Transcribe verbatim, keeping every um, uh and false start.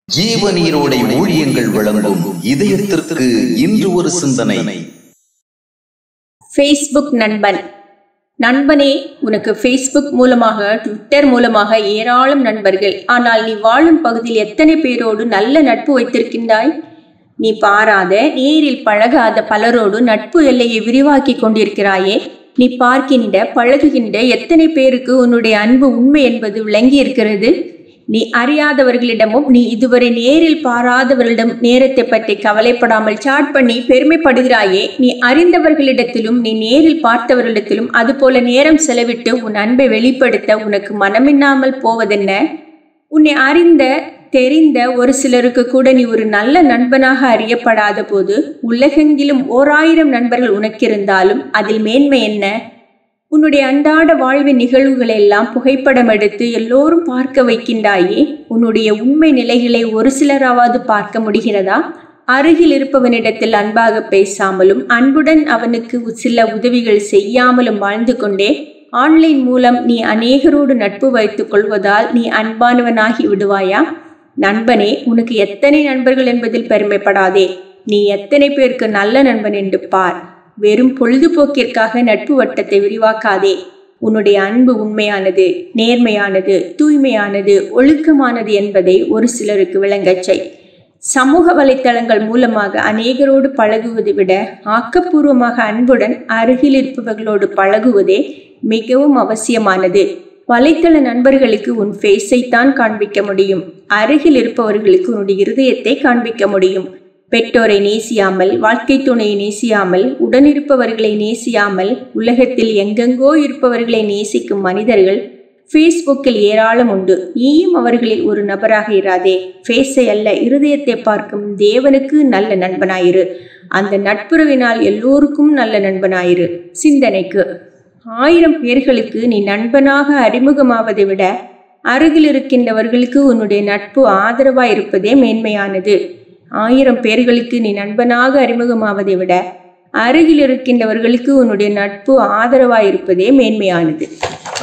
ஜீவநீரோடை ஊழியங்கள் வழங்கும் இதயத்திற்கு இன்று ஒரு சிந்தனை. ஃபேஸ்புக் நண்பன். நண்பனே, உனக்கு ஃபேஸ்புக் மூலமாக, ட்விட்டர் மூலமாக ஏராளம் நண்பர்கள். ஆனால் நீ வாழும் பகுதியில் எத்தனை பேரோடு நல்ல நட்பு வைத்திருக்கின்றாய்? நீ பாராத, நேரில் பழகாத பலரோடு நட்பு எல்லையை விரிவாக்கி கொண்டிருக்கிறாயே. நீ பார்க்கின்ற, பழகுகின்ற எத்தனை பேருக்கு உன்னுடைய அன்பு உண்மை என்பது விளங்கி இருக்கிறது? நீ அறியாதவர்களிடமும், நீ இதுவரை நேரில் பாராதவர்களிடம் நேரத்தை பற்றி கவலைப்படாமல் சாட் பண்ணி பெருமைப்படுகிறாயே. நீ அறிந்தவர்களிடத்திலும், நீ நேரில் பார்த்தவர்களிடத்திலும் அதுபோல நேரம் செலவிட்டு உன் அன்பை வெளிப்படுத்த உனக்கு மனமின்னாமல் போவதென்ன? உன்னை அறிந்த தெரிந்த ஒரு சிலருக்கு கூட நீ ஒரு நல்ல நண்பனாக அறியப்படாத போது, உலகெங்கிலும் ஓர் ஆயிரம் நண்பர்கள் உனக்கிருந்தாலும் அதில் மேன்மை என்ன? உன்னுடைய அன்றாட வாழ்வின் நிகழ்வுகளை எல்லாம் புகைப்படம் எடுத்து எல்லோரும் பார்க்க வைக்கின்றாயே. உன்னுடைய உண்மை நிலைகளை ஒரு சிலராவது பார்க்க முடிகிறதா? அருகில் இருப்பவனிடத்தில் அன்பாக பேசாமலும், அன்புடன் அவனுக்கு சில உதவிகள் செய்யாமலும் வாழ்ந்து கொண்டே ஆன்லைன் மூலம் நீ அநேகரோடு நட்பு வைத்துக் கொள்வதால் நீ அன்பானவனாகி விடுவாயா? நண்பனே, உனக்கு எத்தனை நண்பர்கள் என்பதில் பெருமைப்படாதே. நீ எத்தனை பேருக்கு நல்ல நண்பன் என்று பார். வெறும் பொழுதுபோக்கிற்காக நட்பு வட்டத்தை விரிவாக்காதே. உன்னுடைய அன்பு உண்மையானது, நேர்மையானது, தூய்மையானது, ஒழுக்கமானது என்பதை ஒரு சிலருக்கு விளங்கச் செய். சமூக வலைத்தளங்கள் மூலமாக அநேகரோடு பழகுவதை விட ஆக்கப்பூர்வமாக அன்புடன் அருகில் இருப்பவர்களோடு பழகுவதே மிகவும் அவசியமானது. வலைத்தள நண்பர்களுக்கு உன் ஃபேஸை தான் காண்பிக்க முடியும். அருகில் இருப்பவர்களுக்கு உன்னுடைய இருதயத்தை காண்பிக்க முடியும். பெற்றோரை நேசியாமல், வாழ்க்கை துணையை நேசியாமல், உடனிருப்பவர்களை நேசியாமல், உலகத்தில் எங்கெங்கோ இருப்பவர்களை நேசிக்கும் மனிதர்கள் ஃபேஸ்புக்கில் ஏராளம் உண்டு. நீயும் அவர்களில் ஒரு நபராக இராதே. ஃபேஸை அல்ல, இருதயத்தை பார்க்கும் தேவனுக்கு நல்ல நண்பனாயிரு. அந்த நட்புறவினால் எல்லோருக்கும் நல்ல நண்பனாயிரு. சிந்தனைக்கு, ஆயிரம் பேர்களுக்கு நீ நண்பனாக அறிமுகமாவதை விட அருகில் இருக்கின்றவர்களுக்கு உன்னுடைய நட்பு ஆதரவாய் இருப்பதே மேன்மையானது. ஆயிரம் பேர்களுக்கு நீ நண்பனாக அறிமுகமாவதை விட அருகில் இருக்கின்றவர்களுக்கு உன்னுடைய நட்பு ஆதரவாய் இருப்பதே மேன்மையானது.